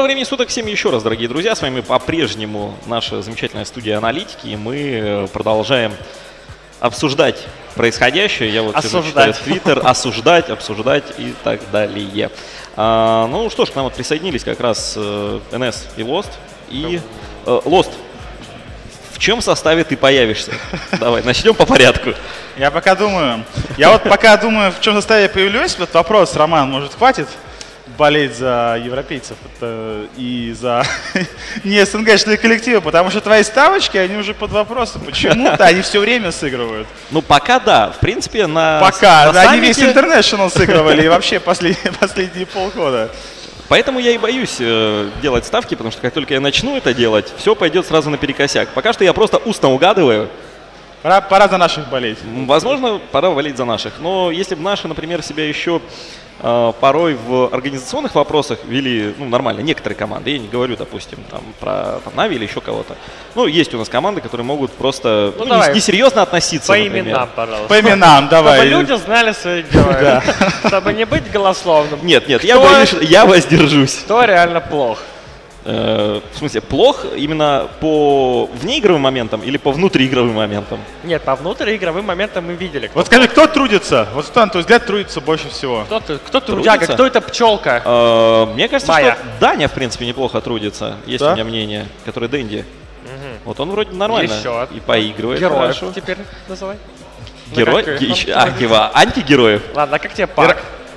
Доброго времени суток всем еще раз, дорогие друзья. С вами по-прежнему наша замечательная студия аналитики. И мы продолжаем обсуждать происходящее. Я вот читаю Твиттер, осуждать, обсуждать и так далее. Ну что ж, к нам вот присоединились как раз НС и Lost. И Lost, в чем составе ты появишься? Давай, начнем по порядку. Я пока думаю, в чем составе я появлюсь. Вот вопрос, Роман, может, хватит болеть за европейцев и за не СНГшные коллективы, потому что твои ставочки, они уже под вопросом. Почему-то они все время сыгрывают. Ну, пока да. В принципе, пока. Они весь International сыгрывали и вообще последние полгода. Поэтому я и боюсь делать ставки, потому что как только я начну это делать, все пойдет сразу наперекосяк. Пока что я просто устно угадываю. Пора за наших болеть. Возможно, пора болеть за наших. Но если бы наши, например, себя еще порой в организационных вопросах вели, ну, нормально, некоторые команды, я не говорю, допустим, там, про Нави или еще кого-то. Ну, есть у нас команды, которые могут просто несерьезно относиться, по например. именам, пожалуйста. По именам, давай. Чтобы люди знали свои дела. Чтобы не быть голословным. Нет, я боюсь, я воздержусь. Кто реально плох? В смысле, плох именно по внеигровым моментам или по внутриигровым моментам? Нет, по внутриигровым моментам мы видели. Вот скажи, кто трудится? Вот кто, на твой взгляд, трудится больше всего? Кто трудяга, кто это пчелка? Мне кажется, что Даня, в принципе, неплохо трудится. Есть у меня мнение, который Дэнди. Вот он вроде нормально и поигрывает. Героев теперь называй. Герой? Антигероев. Ладно, а как тебе Пак?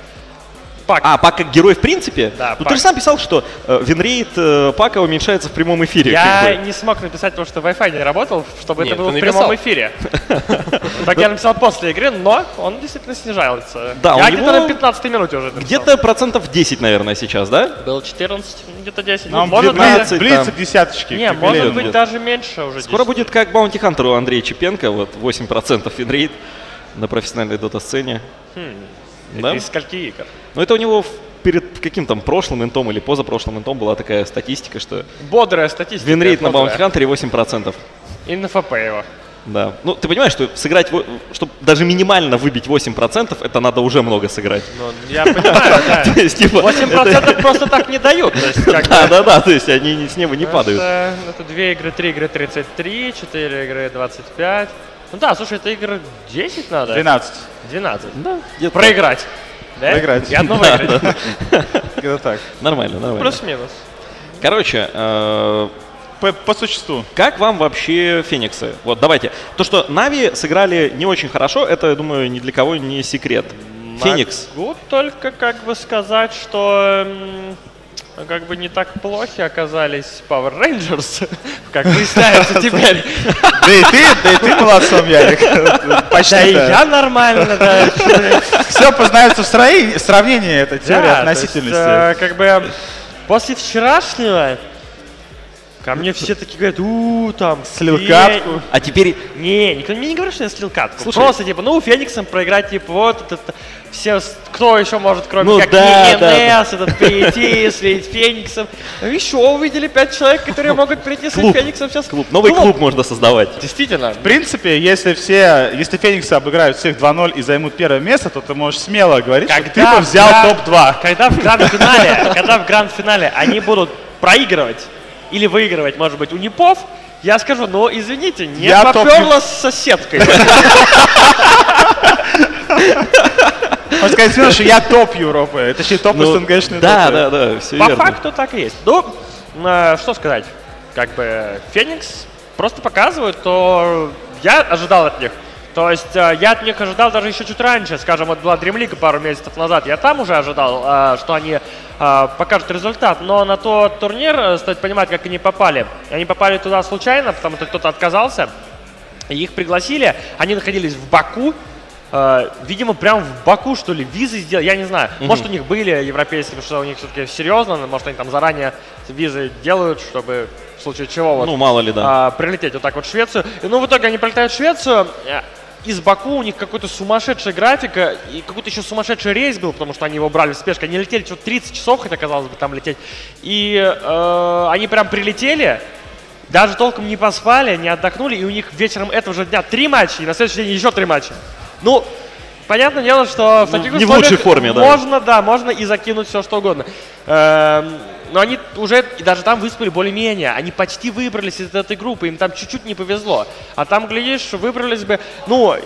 Пак как герой в принципе? Да, ну, ты же сам писал, что винрейт Пака уменьшается в прямом эфире. Я не смог написать, потому что Wi-Fi не работал, чтобы это было в прямом эфире. Так я написал после игры, но он действительно снижался. Да, я где-то на 15-й минуте уже написал. Где-то процентов 10, наверное, сейчас, да? Было 14, где-то 10. Может, блиц десяточки. Не, может быть даже меньше уже. Скоро будет как Баунти Хантер у Андрея Чепенко, вот 8% винрейт на профессиональной дота-сцене. Это из скольки игр? Ну, это у него перед каким-то прошлым интом или позапрошлым интом была такая статистика, что... Бодрая статистика. Винрейт на Баунти Хантере 8%. И на ФП его. Да. Ну, ты понимаешь, что сыграть, чтобы даже минимально выбить 8%, это надо уже много сыграть. Ну, я понимаю, да. 8% просто так не дают. Да, то есть они с неба не падают. Это 2 игры, 3 игры 33, 4 игры 25. Ну да, слушай, это игр 10 надо. 12. Да. Проиграть. Да? Проиграть. И одно выиграть. Где-то так. Нормально. Плюс-минус. Короче, по существу. Как вам вообще Фениксы? Вот давайте. То, что Нави сыграли не очень хорошо, это, я думаю, ни для кого не секрет. Феникс. Могу только как бы сказать, что как бы не так плохи оказались Power Rangers, как выясняется теперь. Да и ты молодцом, Ярик. Почти. Да и я нормально, да. Все познается в сравнении, это теория относительности. Как бы после вчерашнего ко мне все такие говорят, там, слил катку. А теперь... Не, никто мне не говорит, что я слил катку. Слушай, просто, типа, Фениксом проиграть, типа, вот это все, кто еще может, кроме как НС, этот прийти, слить Фениксом. Еще увидели 5 человек, которые могут прийти слить Фениксом сейчас. Новый клуб можно создавать. Действительно. В принце, если Фениксы обыграют всех 2-0 и займут первое место, то ты можешь смело говорить, что ты бы взял топ-2. Когда в гранд-финале они будут проигрывать, или выигрывать, может быть, у Непов, я скажу, извините, не поперло с соседкой. Можно сказать, смело, что я топ Европы, это же топ СНГшный. Да, все верно. По факту так и есть. Что сказать, как бы Феникс просто показывают, то я ожидал от них. То есть я от них ожидал даже еще чуть раньше, скажем, вот была Dream League пару месяцев назад, я там уже ожидал, что они покажут результат, но на тот турнир стоит понимать, как они попали. Они попали туда случайно, потому что кто-то отказался, и их пригласили, они находились в Баку, видимо, прям в Баку, что ли, визы сделали, я не знаю. Может, у них были европейские, потому что у них все-таки серьезно, может, они там заранее визы делают, чтобы в случае чего мало ли, да. Прилететь вот так вот в Швецию. И, в итоге они прилетают в Швецию. Из Баку у них какой-то сумасшедшая графика и какой-то еще сумасшедший рейс был, потому что они его брали в спешке. Они летели что-то 30 часов, хотя казалось бы там лететь. И они прям прилетели, даже толком не поспали, не отдохнули. И у них вечером этого же дня 3 матча, и на следующий день еще 3 матча. Понятное дело, что в таких условиях в лучшей форме, можно и закинуть все, что угодно. но они уже и даже там выступили более-менее. Они почти выбрались из этой группы, им там чуть-чуть не повезло. А там, глядишь, выбрались бы. Ну,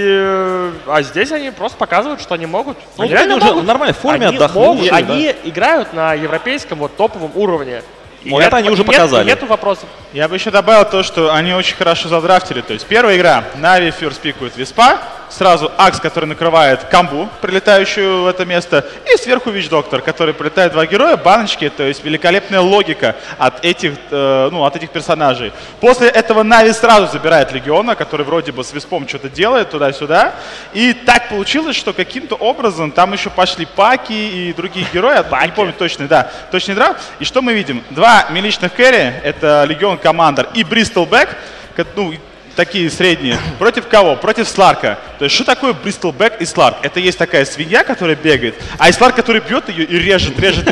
и... А здесь они просто показывают, что они могут. Ну, они реально уже в нормальной форме отдохнули. Они играют на европейском вот топовом уровне. Ну, это они уже показали. Нету вопросов. Я бы еще добавил то, что они очень хорошо задрафтили. То есть первая игра, Нави First пикают Виспа, сразу Акс, который накрывает Камбу, прилетающую в это место, и сверху Вич Доктор, который прилетает два героя, баночки, то есть великолепная логика от этих персонажей. После этого Нави сразу забирает Легиона, который вроде бы с Виспом что-то делает туда-сюда, и так получилось, что каким-то образом там еще пошли Паки и другие герои, не помню точный драфт, и что мы видим? Два миличных кэрри, это Легион Командер и Бристол Бэк, ну, такие средние. Против кого? Против Сларка. То есть, что такое Бристол Бэк и Сларк? Это есть такая свинья, которая бегает, а и Сларк, который бьет ее и режет,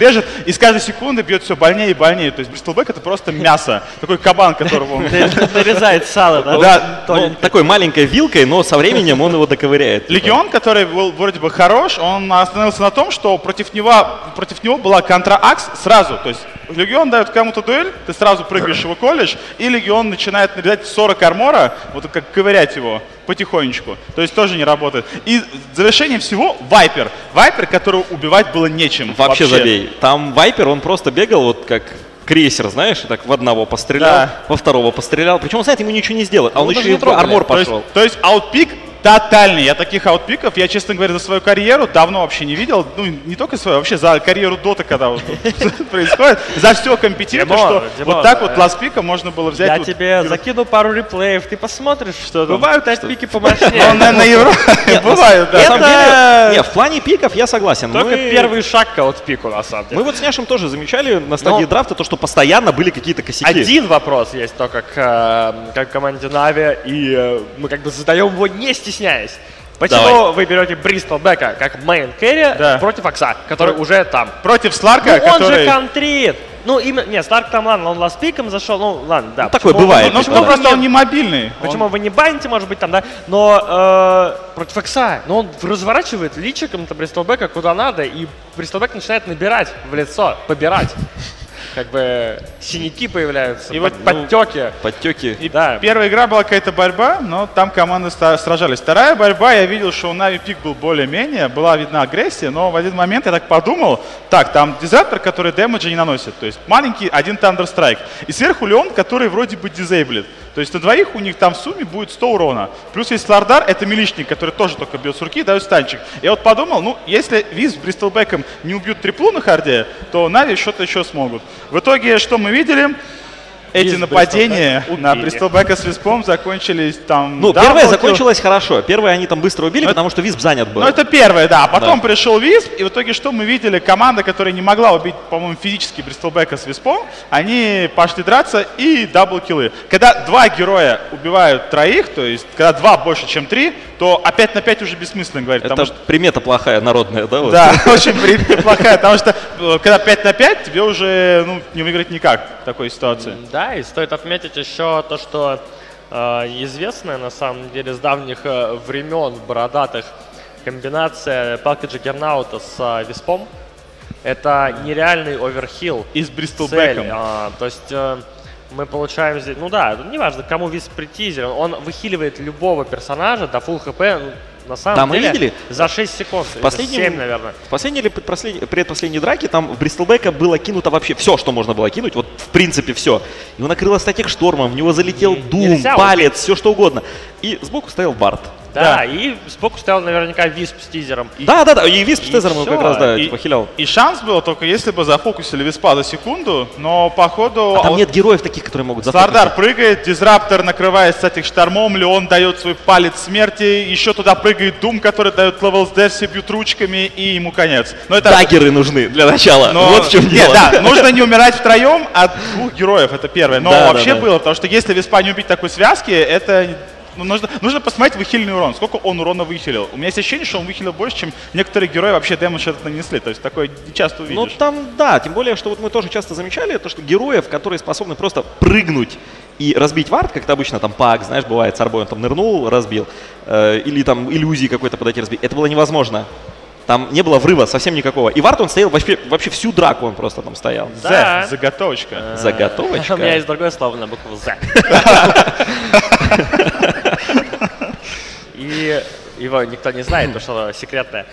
и с каждой секунды бьет все больнее и больнее. То есть, Бристол Бэк это просто мясо. Такой кабан, которого он... Нарезает сало, да? Да. Такой маленькой вилкой, но со временем он его доковыряет. Легион, который был вроде бы хорош, он остановился на том, что против него была контра-акс сразу. То есть, Легион дает кому-то дуэль, ты сразу прыгаешь его колешь, и Легион начинает нарезать 40 армора, вот как ковырять его потихонечку. То есть тоже не работает. И в завершение всего Вайпер. Вайпер, которого убивать было нечем. Вообще забей. Там Вайпер, он просто бегал вот как крейсер, знаешь, и так в одного пострелял, во второго пострелял. Причем, знаете, ему ничего не сделал, а он еще и армор пошел. То есть аутпик тотальный. Я таких аутпиков, я, честно говоря, за свою карьеру давно вообще не видел. Ну, не только свою, вообще за карьеру Дота, когда вот происходит. За все компетентно, что вот так вот ластпика можно было взять. Я тебе закину пару реплеев, ты посмотришь, что бывают аутпики помощнее. Он на Европе бывают, да. На самом деле, в плане пиков я согласен. Только первый шаг к аутпику, на самом деле. Мы вот с Няшем тоже замечали на стадии драфта то, что постоянно были какие-то косяки. Один вопрос есть только к команде Нави, и мы как бы задаем его не стесняясь. Почему вы берете Бристол Бэка как мейн кэрри против Акса, который уже там? Против Сларка, который... он же контрит. Ну, Сларк там, ладно, он ластпиком зашел, ну, ладно, да. Ну, такое бывает. Ну, просто он не мобильный. Почему вы не баните, может быть, там, да? Но против Акса, он разворачивает личиком-то Бристол Бэка куда надо, и Бристол Бэк начинает набирать в лицо, побирать. Как бы синяки появляются, и подтеки. Подтеки. И первая игра была какая-то борьба, но там команды сражались. Вторая борьба, я видел, что у Нави пик был более-менее, была видна агрессия, но в один момент я так подумал, так, там дизраптор, который дэмэджа не наносит, то есть маленький один Thunderstrike, и сверху Леон, который вроде бы дизейблит. То есть на двоих у них там в сумме будет 100 урона. Плюс есть Слардар, это миличник, который тоже только бьет с руки и дает станчик. Я вот подумал, ну, если Виз с Бристолбэком не убьют триплу на харде, то Нави что-то еще смогут. В итоге, что мы видели? Эти нападения на Бристолбэка с Виспом закончились там... Ну, первая закончилась хорошо. Первое они там быстро убили, потому что Висп занят был. Ну, это первое, да. А потом пришел Висп, и в итоге что мы видели? Команда, которая не могла убить, по-моему, физически Бристолбэка с Виспом, они пошли драться и даблкиллы. Когда два героя убивают троих, то есть когда два больше, чем три, то опять на 5 уже бессмысленно говорить. Это примета плохая, народная, да? Да, очень примета плохая, потому что когда 5 на 5, тебе уже не выиграть никак в такой ситуации. Да, и стоит отметить еще то, что известная на самом деле с давних времен бородатых комбинация палки Джаггернаута с Виспом. Это нереальный оверхилл. И с Бристолбэком. То есть мы получаем здесь, ну да, неважно, кому Висп притизер, он выхиливает любого персонажа до full хп. На самом деле, видели? За 6 секунд, в 7, наверное. В последней или предпоследней драке там в Бристолбэка было кинуто вообще все, что можно было кинуть, вот в принципе все. Его накрыло статик штормом, в него залетел Дум, палец, все что угодно. И сбоку стоял Бард. Да, и сбоку стоял наверняка Висп с тизером. Да, и Висп с тизером его как раз, хилял. И шанс был только если бы зафокусили Виспа за секунду, но походу... там нет героев таких, которые могут зафокусить. Слардар прыгает, Дизраптор накрывает статик штормом, Леон дает свой палец смерти, еще туда прыгает Дум, который дает левел с все бьют ручками, и ему конец. Но это... Даггеры нужны для начала, вот в чем дело. Да, нужно не умирать втроем от двух героев, это первое. Но вообще было, потому что если Виспа не убить такой связки, это... нужно посмотреть выхильный урон, сколько он урона выхилил. У меня есть ощущение, что он выхилил больше, чем некоторые герои вообще дэмэдж этот нанесли. То есть такое не часто увидишь. Ну там, да, тем более, что вот мы тоже часто замечали, то, что героев, которые способны просто прыгнуть и разбить вард, как-то обычно там Пак, знаешь, бывает, с арбой он там нырнул, разбил, или там иллюзии какой-то подойти разбить, это было невозможно. Там не было врыва совсем никакого. И Вард он стоял вообще всю драку, он просто там стоял. Да. Заготовочка. Заготовочка. У меня есть другое слово на букву «З». И его никто не знает, потому что секретное.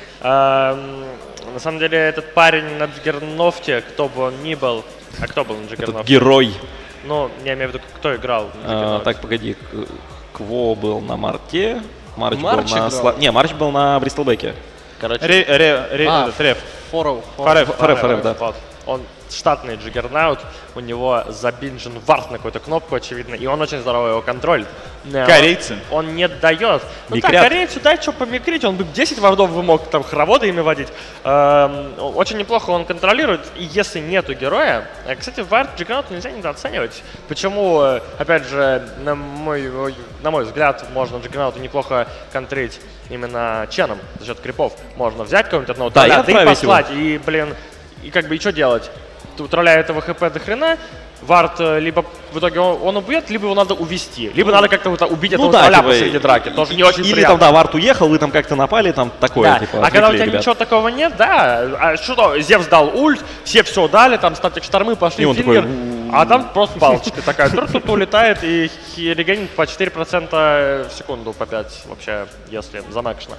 На самом деле этот парень на Джиггернофте, кто бы он ни был, а кто был на Джиггернофте? Этот герой. Ну, я имею в виду, кто играл на Джиггернофте. Так, погоди, Кво был на Марте, Марч играл? был на... Не, Марч был на Бристлбеке. Короче, Реф. Форев, да. вот. Он штатный джиггернаут, у него забинжен вард на какую-то кнопку, очевидно, и он очень здорово его контролит. Корейцы. Он не дает. Ну Микрят. так, корейцу дай что помикрить, он бы 10 вардов бы мог там хороводы ими водить. Очень неплохо он контролирует, и если нету героя... Кстати, вард джиггернаут нельзя недооценивать. Почему, опять же, на мой взгляд, можно джиггернауту неплохо контрить именно ченом за счет крипов. Можно взять кого-нибудь одного Да, тролля, и да и отправить послать, и, блин, и как бы и что делать? У тролля этого хп до хрена, вард либо в итоге он убьет, либо его надо увести, либо надо как-то вот убить этого тролля типа, посреди драки, тоже не очень или приятно. там, да, Вард уехал, вы там как-то напали, там такое, Да. типа, А когда у тебя ребят. ничего такого нет, да, а что, Зевс дал ульт, все дали, там статик штормы пошли, И он фингер, такой, а там просто палочка такая, тут улетает и регенит по 4% в секунду, по 5 вообще, если замэкшно.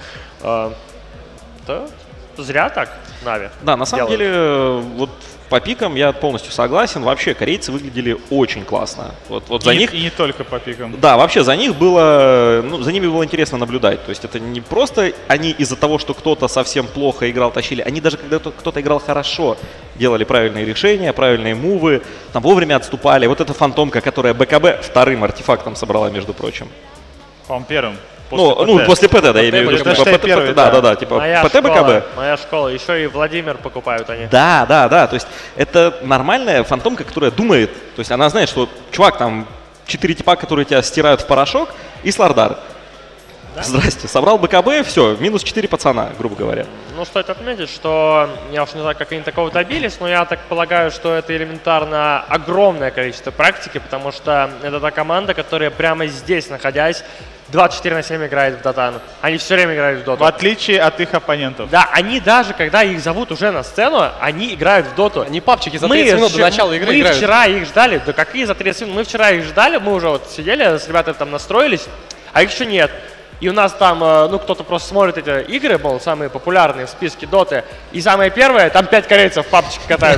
То зря так Нави. Да, на самом делают. деле, вот по пикам я полностью согласен. Вообще, корейцы выглядели очень классно. Вот за них... И не только по пикам. Да, вообще за них было, за ними было интересно наблюдать. То есть это не просто они из-за того, что кто-то совсем плохо играл, тащили. Они даже когда кто-то играл хорошо, делали правильные решения, правильные мувы, там вовремя отступали. Вот эта фантомка, которая БКБ вторым артефактом собрала, между прочим. По-моему, первым. После ПТ, да, я имею в виду. Потому что ПТ, первый, да, типа Моя ПТ БКБ. Моя школа, еще и Владимир покупают они. Да, то есть это нормальная фантомка, которая думает, то есть она знает, что, чувак, там 4 типа, которые тебя стирают в порошок, и Слардар. Да? Здрасте, собрал БКБ, все, минус 4 пацана, грубо говоря. Ну, стоит отметить, что я уж не знаю, как они такого добились, но я так полагаю, что это элементарно огромное количество практики, потому что это та команда, которая прямо здесь, находясь, 24/7 играет в Дотан. Они все время играют в Доту. В отличие от их оппонентов. Да, они даже, когда их зовут уже на сцену, они играют в Доту. Они папчики за 30 минут до начала игры играют. Мы вчера их ждали, да какие за 30 минут? Мы вчера их ждали, мы уже вот сидели, с ребятами там настроились, а их еще нет. И у нас там, кто-то просто смотрит эти игры, мол, самые популярные в списке Доты. И самое первое, там 5 корейцев папочки катают.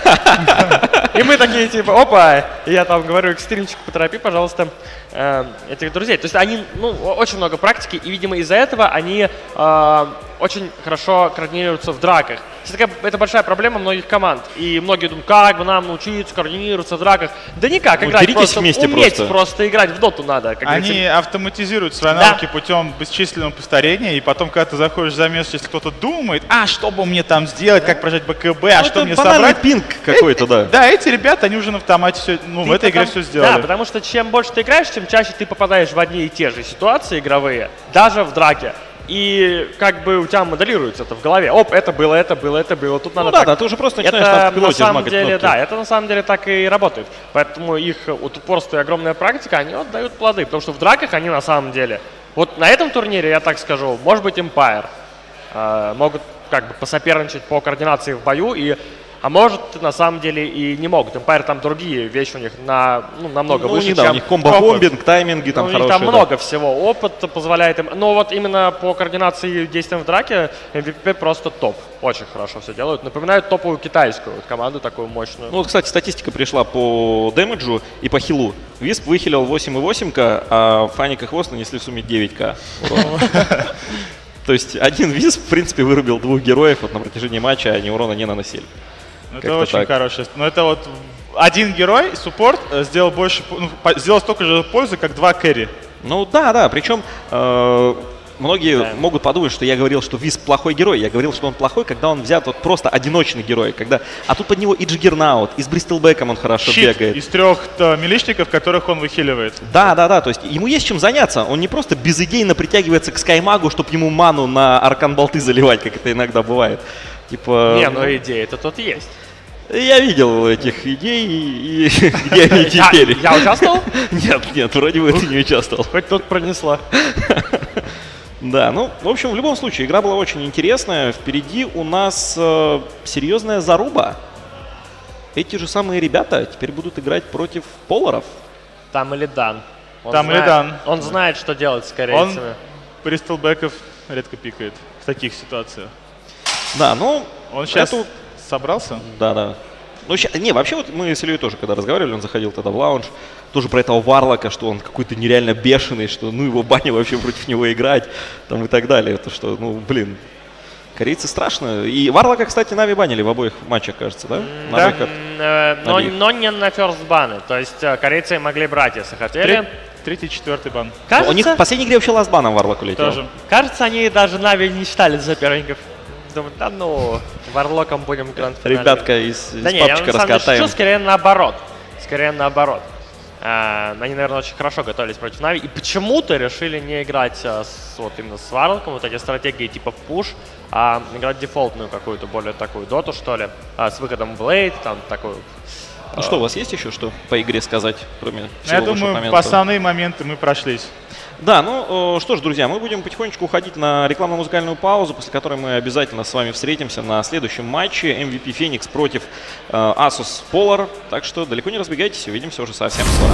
И мы такие, типа, опа. И я там говорю, экстримчик, поторопи, пожалуйста, этих друзей. То есть они, очень много практики, и, видимо, из-за этого они очень хорошо координируются в драках. Это большая проблема многих команд. И многие думают, как бы нам научиться координироваться в драках. Да никак, играть просто, вместе уметь просто играть в доту надо. Они автоматизируют свои навыки путем бесчисленного повторения, и потом, когда ты заходишь в замес, если кто-то думает, что бы мне там сделать, как прожать БКБ, что мне собрать. Пинг какой-то, да. Да, эти ребята, они уже на автомате все, в этой игре все сделали. Да, потому что чем больше ты играешь, тем чаще ты попадаешь в одни и те же ситуации игровые, даже в драке. И как бы у тебя моделируется это в голове. Это было. Тут надо так. Да, ты уже просто начинаешь на автопилоте жмакать кнопки. Да, это на самом деле так и работает. Поэтому их упорство и огромная практика, они дают плоды. Потому что в драках они на самом деле... Вот на этом турнире, я так скажу, может быть, Empire могут как бы посоперничать по координации в бою, а может, на самом деле, и не могут. Empire там другие вещи у них намного выше, чем... У них комбо-бомбинг, тайминги там хорошие. У них там много всего. Опыт позволяет им... Но вот именно по координации и действиям в драке MVP просто топ. Очень хорошо все делают. Напоминают топовую китайскую команду, такую мощную. Кстати, статистика пришла по дэмэджу и по хилу. Висп выхилил 8,8к, а Фаник и Хвост нанесли в сумме 9к. То есть один Висп, в принципе, вырубил 2 героев на протяжении матча, а они урона не наносили. Это очень хорошее. Но это вот один герой, суппорт, сделал столько же пользы, как 2 кэрри. Да, причем многие могут подумать, что я говорил, что Висп плохой герой. Я говорил, что он плохой, когда он взят просто одиночный герой. А тут под него и Джиггернаут, и с Бристлбеком он хорошо бегает. Из 3 милишников, которых он выхиливает. Да, то есть ему есть чем заняться. Он не просто безыдейно притягивается к Скаймагу, чтобы ему ману на аркан-болты заливать, как это иногда бывает. Идея-то тут есть. Я видел этих идей, и где они теперь. Я участвовал? Нет, вроде бы ты не участвовал. Хоть тут пронесла. Да, ну, в общем, в любом случае, игра была очень интересная. Впереди у нас серьезная заруба. Эти же самые ребята теперь будут играть против поларов. Там или Дан. Он знает, что делать с корейцами. Он пристелбеков редко пикает в таких ситуациях. Да, ну... Он сейчас собрался? Да. Ну, не, вообще вот мы с Ильей тоже, когда разговаривали, он заходил тогда в лаунж, тоже про этого Варлока, что он какой-то нереально бешеный, что ну его баня вообще против него играть, там и так далее. То, что, ну, блин, корейцы страшно. И Варлока, кстати, Нави банили в обоих матчах, кажется, да? Да, но не на ферст баны. То есть корейцы могли брать, если хотели. Третий, четвертый бан. Кажется, у них в последней игре вообще ластбаном Варлок улетел. Тоже. Кажется, они даже Нави не считали соперников. Думают, да ну, Варлоком будем гранд-финале. Ребятка из папчика раскатаем. Да скорее наоборот. Они, наверное, очень хорошо готовились против Нави. И почему-то решили не играть именно с Варлоком, вот эти стратегии типа пуш, а играть дефолтную какую-то, более такую доту, что ли, с выходом Blade, там такую. Ну что, у вас есть еще что по игре сказать, кроме Я думаю, по основные моменты мы прошлись. Да, ну что ж, друзья, мы будем потихонечку уходить на рекламно-музыкальную паузу, после которой мы обязательно с вами встретимся на следующем матче MVP Phoenix против Asus Polar. Так что далеко не разбегайтесь, увидимся уже совсем скоро.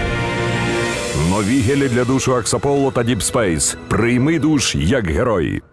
Нові гелі для душу Аксаполо та Deep Space. Прийми душ як герой.